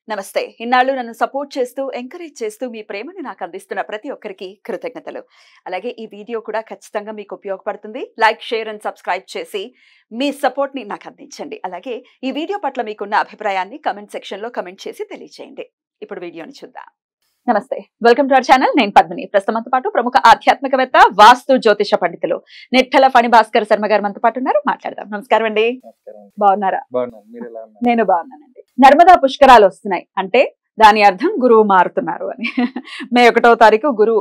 నమస్తే. ఇన్నాళ్ళు నన్ను సపోర్ట్ చేస్తూ, ఎంకరేజ్ చేస్తూ మీ ప్రేమని నాకు అందిస్తున్న ప్రతి ఒక్కరికి కృతజ్ఞతలు. అలాగే ఈ వీడియో కూడా ఖచ్చితంగా మీకు ఉపయోగపడుతుంది. లైక్, షేర్ అండ్ సబ్స్క్రైబ్ చేసి మీ సపోర్ట్‌ని నాకు అందించండి. అలాగే ఈ వీడియో పట్ల మీకున్న అభిప్రాయాన్ని కామెంట్ సెక్షన్‌లో కామెంట్ చేసి తెలియజేయండి. ఇప్పుడు వీడియోని చూద్దాం. నమస్తే, వెల్కమ్ టు అవర్ ఛానల్. నేను పద్మిని. ప్రస్తుతంతో పాటు ప్రముఖ ఆధ్యాత్మికవేత్త, వాస్తు జ్యోతిష పండితులు నిట్టల ఫణి భాస్కర్ శర్మ గారు మనతో పాటు ఉన్నారు. మాట్లాడదాం. నమస్కారం అండి. బాగున్నారా? నేను బాగున్నానండి. నర్మదా పుష్కరాలు వస్తున్నాయి అంటే దాని అర్థం గురువు మారుతున్నారు అని. మే 1వ తారీఖు గురువు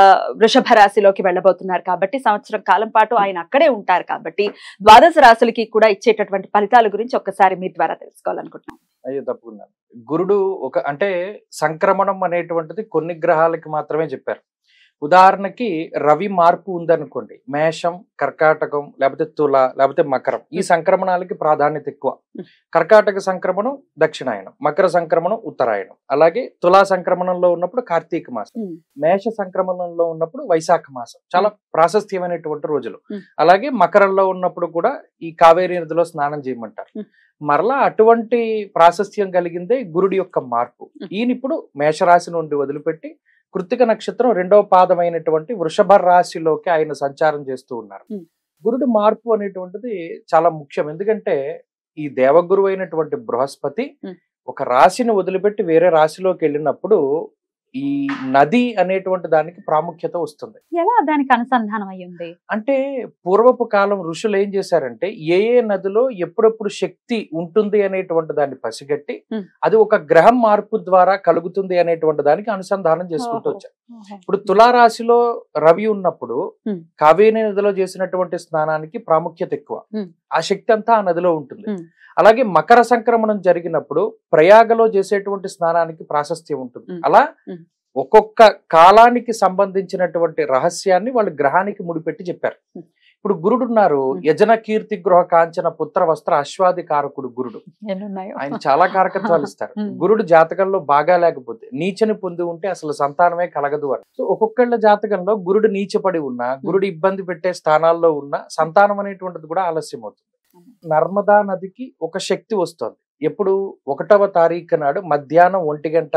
వృషభ రాశిలోకి వెళ్ళబోతున్నారు కాబట్టి సంవత్సరం కాలం పాటు ఆయన అక్కడే ఉంటారు కాబట్టి ద్వాదశ రాశులకి కూడా ఇచ్చేటటువంటి ఫలితాల గురించి ఒక్కసారి మీ ద్వారా తెలుసుకోవాలనుకుంటున్నాను. అయ్యో తప్పకుండా. గురుడు అంటే సంక్రమణం అనేటువంటిది కొన్ని గ్రహాలకి మాత్రమే చెప్పారు. ఉదాహరణకి రవి మార్పు ఉందనుకోండి, మేషం, కర్కాటకం, లేకపోతే తుల, లేకపోతే మకరం, ఈ సంక్రమణాలకి ప్రాధాన్యత ఎక్కువ. కర్కాటక సంక్రమణం దక్షిణాయనం, మకర సంక్రమణం ఉత్తరాయణం, అలాగే తులా సంక్రమణంలో ఉన్నప్పుడు కార్తీక మాసం, మేష సంక్రమణంలో ఉన్నప్పుడు వైశాఖ మాసం, చాలా ప్రాశస్త్యమైనటువంటి రోజులు. అలాగే మకరంలో ఉన్నప్పుడు కూడా ఈ కావేరీ నదిలో స్నానం చేయమంటారు. మరలా అటువంటి ప్రాశస్త్యం కలిగిందే గురుడి యొక్క మార్పు. ఈయన ఇప్పుడు మేషరాశి నుండి వదిలిపెట్టి కృత్తిక నక్షత్రం 2వ పాదమైనటువంటి వృషభ రాశిలోకి ఆయన సంచారం చేస్తూ ఉన్నారు. గురుడి మార్పు అనేటువంటిది చాలా ముఖ్యం. ఎందుకంటే ఈ దేవగురువు అయినటువంటి బృహస్పతి ఒక రాశిని వదిలిపెట్టి వేరే రాశిలోకి వెళ్ళినప్పుడు ఈ నది అనేటువంటి దానికి ప్రాముఖ్యత వస్తుంది. ఎలా దానికి అనుసంధానం అయ్యింది అంటే పూర్వపు కాలం ఋషులు ఏం చేశారంటే ఏ నదిలో ఎప్పుడెప్పుడు శక్తి ఉంటుంది అనేటువంటి దాన్ని పసిగట్టి అది ఒక గ్రహం మార్పు ద్వారా కలుగుతుంది అనేటువంటి దానికి అనుసంధానం చేసుకుంటూ వచ్చారు. ఇప్పుడు తులారాశిలో రవి ఉన్నప్పుడు కావేరీ నదిలో చేసినటువంటి స్నానానికి ప్రాముఖ్యత ఎక్కువ. ఆ శక్తి అంతా ఆ నదిలో ఉంటుంది. అలాగే మకర సంక్రమణం జరిగినప్పుడు ప్రయాగలో చేసేటువంటి స్నానానికి ప్రాశస్త్యం ఉంటుంది. అలా ఒక్కొక్క కాలానికి సంబంధించినటువంటి రహస్యాన్ని వాళ్ళు గ్రహానికి ముడిపెట్టి చెప్పారు. ఇప్పుడు గురుడు ఉన్నారు, యజన కీర్తి గృహ కాంచన పుత్ర వస్త్ర అశ్వాది కారకుడు గురుడు. ఆయన చాలా కారకత్వాలు ఇస్తారు. గురుడు జాతకంలో బాగా లేకపోతే నీచని పొంది ఉంటే అసలు సంతానమే కలగదు అని. సో ఒక్కొక్కళ్ళ జాతకంలో గురుడు నీచపడి ఉన్నా, గురుడు ఇబ్బంది పెట్టే స్థానాల్లో ఉన్న సంతానం అనేటువంటిది కూడా ఆలస్యం అవుతుంది. నర్మదా నదికి ఒక శక్తి వస్తుంది. ఎప్పుడు 1వ తారీఖు నాడు మధ్యాహ్నం 1 గంట,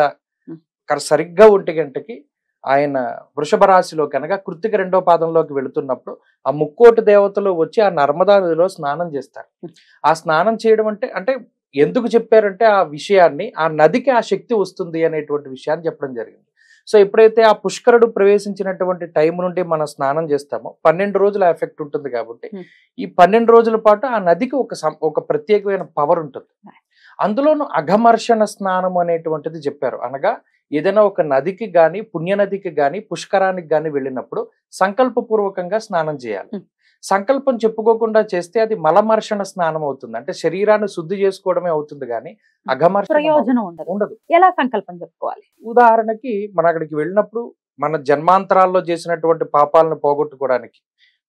సరిగ్గా 1 గంటకి ఆయన వృషభ రాశిలో కనుక కృత్తిక 2వ పాదంలోకి వెళుతున్నప్పుడు ఆ ముక్కోటి దేవతలు వచ్చి ఆ నర్మదా నదిలో స్నానం చేస్తారు. ఆ స్నానం చేయడం అంటే ఎందుకు చెప్పారంటే ఆ విషయాన్ని, ఆ నదికి ఆ శక్తి వస్తుంది అనేటువంటి విషయాన్ని చెప్పడం జరిగింది. సో ఎప్పుడైతే ఆ పుష్కరుడు ప్రవేశించినటువంటి టైం నుండి మనం స్నానం చేస్తామో 12 రోజుల ఎఫెక్ట్ ఉంటుంది. కాబట్టి ఈ 12 రోజుల పాటు ఆ నదికి ఒక ప్రత్యేకమైన పవర్ ఉంటుంది. అందులోనూ అఘమర్షణ స్నానం అనేటువంటిది చెప్పారు. అనగా ఏదైనా ఒక నదికి గాని, పుణ్యనదికి గాని, పుష్కరానికి గాని వెళ్ళినప్పుడు సంకల్పపూర్వకంగా స్నానం చేయాలి. సంకల్పం చెప్పుకోకుండా చేస్తే అది మలమర్షణ స్నానం అవుతుంది. అంటే శరీరాన్ని శుద్ధి చేసుకోవడమే అవుతుంది కానీ అఘమర్షణ ప్రయోజనం ఉండదు. ఎలా సంకల్పం చెప్పుకోవాలి? ఉదాహరణకి మనం అక్కడికి వెళ్ళినప్పుడు మన జన్మాంతరాల్లో చేసినటువంటి పాపాలను పోగొట్టుకోవడానికి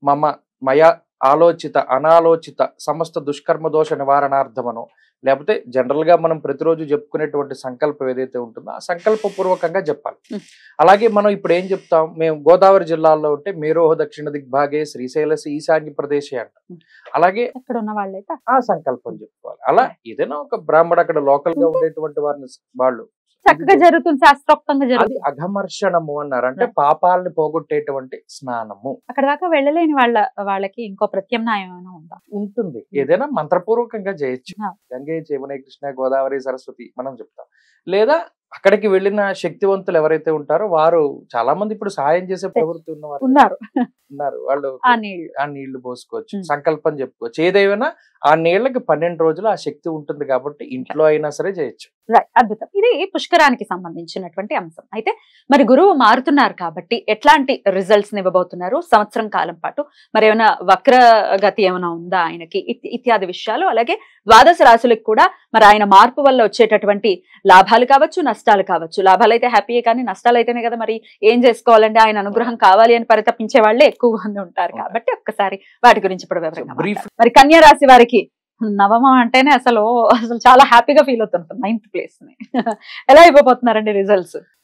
మయ ఆలోచిత అనాలోచిత సమస్త దుష్కర్మ దోష నివారణార్థమనో, లేకపోతే జనరల్ గా మనం ప్రతిరోజు చెప్పుకునేటువంటి సంకల్పం ఏదైతే ఉంటుందో ఆ సంకల్పపూర్వకంగా చెప్పాలి. అలాగే మనం ఇప్పుడు ఏం చెప్తాం, మేము గోదావరి జిల్లాలో ఉంటే మేరోహ దక్షిణ దిగ్భాగే శ్రీశైలసి ఈశాన్య ప్రదేశే అంటాం. అలాగే అక్కడ ఉన్న వాళ్ళైతే ఆ సంకల్పం చెప్పుకోవాలి. అలా ఏదైనా ఒక బ్రాహ్మడు అక్కడ లోకల్ గా ఉండేటువంటి వారిని వాళ్ళు చక్కగా జరుగుతుంది, శాస్త్రోక్తంగా జరుగుతుంది. అది అఘమర్షణము అన్నారు. అంటే పాపాలని పోగొట్టేటువంటి స్నానము. అక్కడ దాకా వెళ్ళలేని వాళ్ళకి ఇంకో ప్రత్యామ్నాయం ఏమైనా ఉందా? ఉంటుంది. ఏదైనా మంత్రపూర్వకంగా చేయొచ్చు. గంగే యమునే కృష్ణ గోదావరి సరస్వతి మనం చెప్తాం. లేదా అక్కడికి వెళ్ళిన శక్తివంతులు ఎవరైతే ఉంటారో వారు చాలా మంది ఇప్పుడు సహాయం చేసే ప్రవృత్తి ఉన్నారు. వాళ్ళు ఆ నీళ్లు పోసుకోవచ్చు, సంకల్పం చెప్పుకోవచ్చు. ఏదైనా ఆ నీళ్లకి 12 రోజులు ఆ శక్తి ఉంటుంది కాబట్టి ఇంట్లో అయినా సరే చేయొచ్చు. అద్భుతం. ఇది పుష్కరానికి సంబంధించినటువంటి అంశం. అయితే మరి గురువు మారుతున్నారు కాబట్టి ఎట్లాంటి రిజల్ట్స్ ఇవ్వబోతున్నారు సంవత్సరం కాలం పాటు? మరి ఏమైనా వక్రగతి ఏమైనా ఉందా ఆయనకి? ఇత్యాది విషయాలు. అలాగే ద్వాదశ రాశులకు కూడా మరి ఆయన మార్పు వల్ల వచ్చేటటువంటి లాభాలు కావచ్చు, నష్టాలు కావచ్చు. లాభాలు అయితే హ్యాపీయే కానీ నష్టాలు అయితేనే కదా మరి ఏం చేసుకోవాలంటే ఆయన అనుగ్రహం కావాలి అని పరితపించే వాళ్ళే ఎక్కువ మంది ఉంటారు. కాబట్టి ఒక్కసారి వాటి గురించి ఇప్పుడు వివరంగా మరి కన్యా రాశి వారికి నవమం అంటేనే అసలు చాలా హ్యాపీగా ఫీల్ అవుతుంటాం. 9th ప్లేస్ ని ఎలా ఇవ్వబోతున్నారండి రిజల్ట్స్?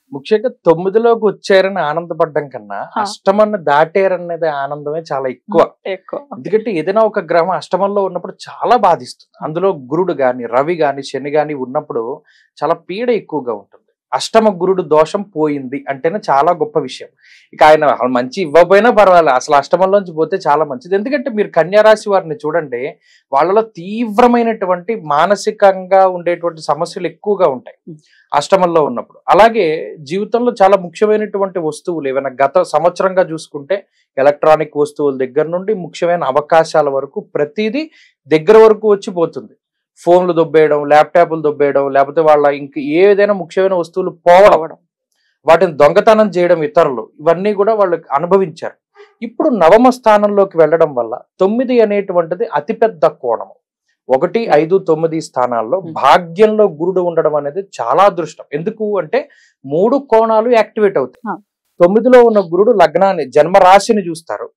ముఖ్యంగా 9లోకి వచ్చారని ఆనందపడ్డం కన్నా అష్టమాన్ని దాటారనేది ఆనందమే చాలా ఎక్కువ. ఎందుకంటే ఏదైనా ఒక గ్రహం అష్టమంలో ఉన్నప్పుడు చాలా బాధిస్తుంది. అందులో గురుడు గాని రవి గాని శని గాని ఉన్నప్పుడు చాలా పీడ ఎక్కువగా ఉంటుంది. అష్టమ గురుడు దోషం పోయింది అంటేనే చాలా గొప్ప విషయం. ఇక ఆయన మంచి ఇవ్వకపోయినా పర్వాలేదు, అసలు అష్టమంలోంచి పోతే చాలా మంచిది. ఎందుకంటే మీరు కన్యా రాశి వారిని చూడండి, వాళ్ళలో తీవ్రమైనటువంటి మానసికంగా ఉండేటువంటి సమస్యలు ఎక్కువగా ఉంటాయి అష్టమంలో ఉన్నప్పుడు. అలాగే జీవితంలో చాలా ముఖ్యమైనటువంటి వస్తువులు ఏమైనా గత సంవత్సరంగా చూసుకుంటే ఎలక్ట్రానిక్ వస్తువుల దగ్గర నుండి ముఖ్యమైన అవకాశాల వరకు ప్రతిదీ దగ్గర వరకు వచ్చి పోతుంది. ఫోన్లు దొబ్బేయడం, ల్యాప్టాప్లు దొబ్బేయడం, లేకపోతే వాళ్ళ ఇంక ఏదైనా ముఖ్యమైన వస్తువులు పోవడం, వాటిని దొంగతనం చేయడం ఇతరులు, ఇవన్నీ కూడా వాళ్ళు అనుభవించారు. ఇప్పుడు నవమ స్థానంలోకి వెళ్ళడం వల్ల 9 అనేటువంటిది అతిపెద్ద కోణము. 1, 5, 9 స్థానాల్లో భాగ్యంలో గురుడు ఉండడం అనేది చాలా అదృష్టం. ఎందుకు అంటే 3 కోణాలు యాక్టివేట్ అవుతాయి. 9లో ఉన్న గురుడు లగ్నాన్ని జన్మరాశిని చూస్తారు,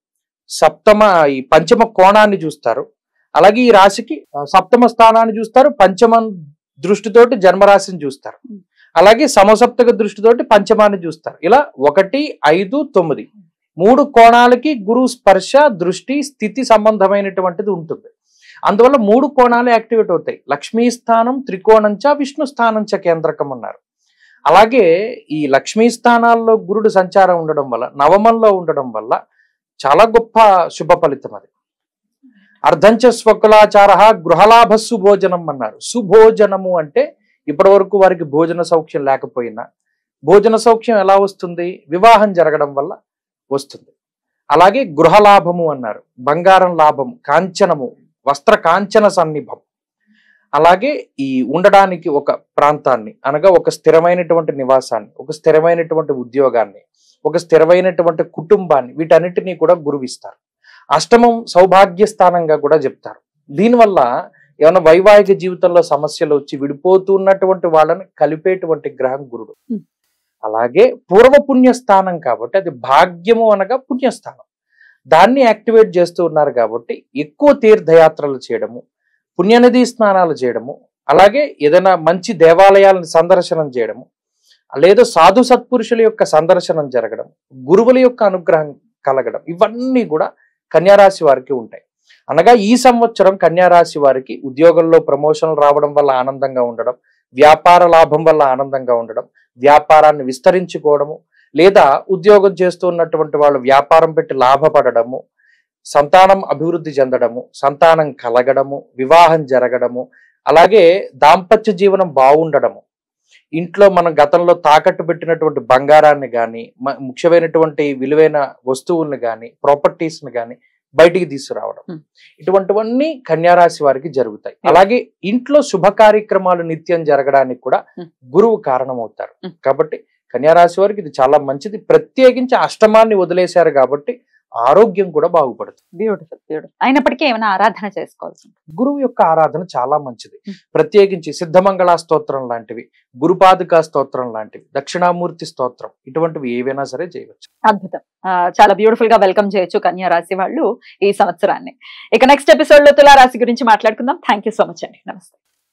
ఈ పంచమ కోణాన్ని చూస్తారు, అలాగే ఈ రాశికి సప్తమ స్థానాన్ని చూస్తారు, పంచమ దృష్టితోటి జన్మరాశిని చూస్తారు, అలాగే సమసప్తక దృష్టితోటి పంచమాన్ని చూస్తారు. ఇలా 1, 5, 9 3 కోణాలకి గురు స్పర్శ దృష్టి స్థితి సంబంధమైనటువంటిది ఉంటుంది. అందువల్ల 3 కోణాలు యాక్టివేట్ అవుతాయి. లక్ష్మీ స్థానం త్రికోణంచ విష్ణు స్థానంచ కేంద్రకం అన్నారు. అలాగే ఈ లక్ష్మీ స్థానాల్లో గురుడు సంచారం ఉండడం వల్ల, నవమంలో ఉండడం వల్ల చాలా గొప్ప శుభ ఫలితం అది. అర్ధంచ స్వకులాచార గృహలాభ సుభోజనం అన్నారు. సుభోజనము అంటే ఇప్పటి వరకు వారికి భోజన సౌఖ్యం లేకపోయినా భోజన సౌఖ్యం ఎలా వస్తుంది? వివాహం జరగడం వల్ల వస్తుంది. అలాగే గృహలాభము అన్నారు, బంగారం లాభం, కాంచనము, వస్త్ర కాంచన సన్నిభం. అలాగే ఈ ఉండడానికి ఒక ప్రాంతాన్ని అనగా ఒక స్థిరమైనటువంటి నివాసాన్ని, ఒక స్థిరమైనటువంటి ఉద్యోగాన్ని, ఒక స్థిరమైనటువంటి కుటుంబాన్ని, వీటన్నిటినీ కూడా గురువిస్తారు. అష్టమం సౌభాగ్య స్థానంగా కూడా చెప్తారు. దీనివల్ల ఏమైనా వైవాహిక జీవితంలో సమస్యలు వచ్చి విడిపోతున్నటువంటి వాళ్ళని కలిపేటువంటి గ్రహం గురుడు. అలాగే పూర్వపుణ్య స్థానం కాబట్టి అది భాగ్యము అనగా పుణ్యస్థానం, దాన్ని యాక్టివేట్ చేస్తూ ఉన్నారు కాబట్టి ఎక్కువ తీర్థయాత్రలు చేయడము, పుణ్యనదీ స్నానాలు చేయడము, అలాగే ఏదైనా మంచి దేవాలయాలను సందర్శనం చేయడము, లేదా సాధు సత్పురుషుల యొక్క సందర్శనం జరగడం, గురువుల యొక్క అనుగ్రహం కలగడం, ఇవన్నీ కూడా కన్యారాశి వారికి ఉంటాయి. అనగా ఈ సంవత్సరం కన్యారాశి వారికి ఉద్యోగంలో ప్రమోషన్లు రావడం వల్ల ఆనందంగా ఉండడం, వ్యాపార లాభం వల్ల ఆనందంగా ఉండడం, వ్యాపారాన్ని విస్తరించుకోవడము, లేదా ఉద్యోగం చేస్తున్నటువంటి వాళ్ళు వ్యాపారం పెట్టి లాభపడము, సంతానం అభివృద్ధి చెందడము, సంతానం కలగడము, వివాహం జరగడము, అలాగే దాంపత్య జీవనం బాగుండడము, ఇంట్లో మనం గతంలో తాకట్టు పెట్టినటువంటి బంగారాన్ని కానీ ముఖ్యమైనటువంటి విలువైన వస్తువుల్ని కానీ ప్రాపర్టీస్ని కానీ బయటికి తీసుకురావడం, ఇటువంటివన్నీ కన్యారాశి వారికి జరుగుతాయి. అలాగే ఇంట్లో శుభ కార్యక్రమాలు నిత్యం జరగడానికి కూడా గురువు కారణమవుతారు. కాబట్టి కన్యారాశి వారికి ఇది చాలా మంచిది. ప్రత్యేకించి అష్టమాన్ని వదిలేశారు కాబట్టి ఆరోగ్యం కూడా బాగుపడుతుంది. Beautiful beautiful. అయినప్పటికీ ఏమైనా ఆరాధన చేసుకోవాల్సి ఉంటుంది? గురువు యొక్క ఆరాధన చాలా మంచిది. ప్రత్యేకించి సిద్ధమంగళ స్తోత్రం లాంటివి, గురుపాదుకా స్తోత్రం లాంటివి, దక్షిణామూర్తి స్తోత్రం, ఇటువంటివి ఏవైనా సరే చేయవచ్చు. అద్భుతం. చాలా బ్యూటిఫుల్ గా వెల్కమ్ చేయొచ్చు కన్యా రాశి వాళ్ళు ఈ సంవత్సరాన్ని. ఇక నెక్స్ట్ ఎపిసోడ్ లో తులా రాశి గురించి మాట్లాడుకుందాం. థ్యాంక్ యూ సో మచ్ అండి. నమస్తే.